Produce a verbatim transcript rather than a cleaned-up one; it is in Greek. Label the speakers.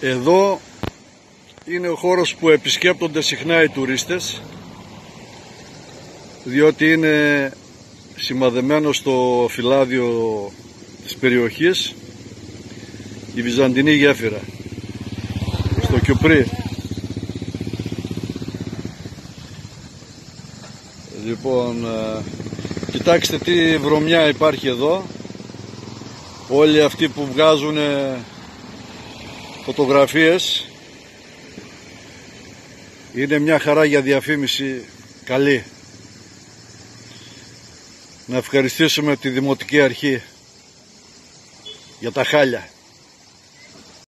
Speaker 1: Εδώ είναι ο χώρος που επισκέπτονται συχνά οι τουρίστες, διότι είναι σημαδεμένο στο φυλάδιο της περιοχής η Βυζαντινή γέφυρα στο Κιουπρί. Λοιπόν, κοιτάξτε τι βρωμιά υπάρχει εδώ. Όλοι αυτοί που βγάζουν φωτογραφίες, είναι μια χαρά για διαφήμιση καλή. Να ευχαριστήσουμε τη Δημοτική Αρχή για τα χάλια.